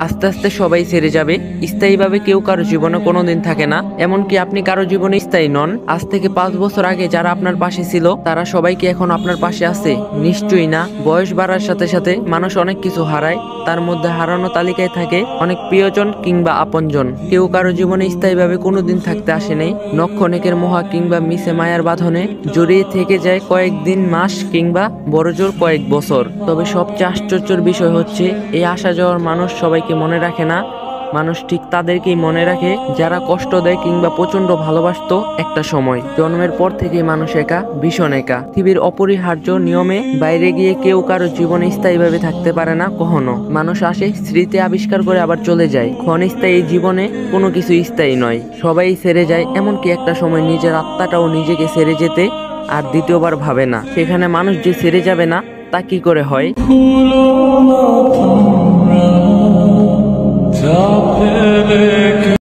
আস্তে আস্তে সবাই ছেড়ে যাবে। স্থায়ীভাবে কেউ কারো জীবনে কোনোদিন থাকে না, এমনকি আপনি কারো জীবনে স্থায়ী নন। আজ থেকে 5 বছর আগে যারা আপনার পাশে ছিল তারা সবাই কি এখন আপনার পাশে আছে? নিশ্চয়ই না। বয়স বাড়ার সাথে সাথে মানুষ অনেক কিছু হারায়, তার মধ্যে হারানো তালিকায় থাকে অনেক প্রিয়জন কিংবা আপনজন। কেউ কারো জীবনে স্থায়ীভাবে কোনোদিন থাকতে আসে নাই। নক্ষণেকের মোহা কিংবা মিশে মায়ার বাঁধনে জড়িয়ে থেকে যায় কয়েকদিন, মাস কিংবা বড়জোর কয়েক বছর। তবে সবচেয়ে আশ্চর্যের বিষয় হচ্ছে এই আসা যাওয়ার মানুষ সবাইকে মনে রাখে না। মানুষ ঠিক তাদেরকেই মনে রাখে যারা কষ্ট দেয় কিংবা প্রচন্ড ভালোবাসতো একটা সময়। জন্মের পর থেকে মানুষ একা, ভীষণ একা। পৃথিবীর অপরিহার্য নিয়মে বাইরে গিয়ে কেউ কারো জীবনে স্থায়ীভাবে থাকতে পারে না কখনো। মানুষ আসে, স্মৃতি আবিষ্কার করে আবার চলে যায়। ক্ষণস্থায়ী জীবনে কোনো কিছু স্থায়ী নয়, সবাই ছেড়ে যায়। এমনকি একটা সময় নিজের আত্মাটাও নিজেকে ছেড়ে যেতে আর দ্বিতীয়বার ভাবে না। সেখানে মানুষ যে ছেড়ে যাবে না তা কি করে হয়? Stop it.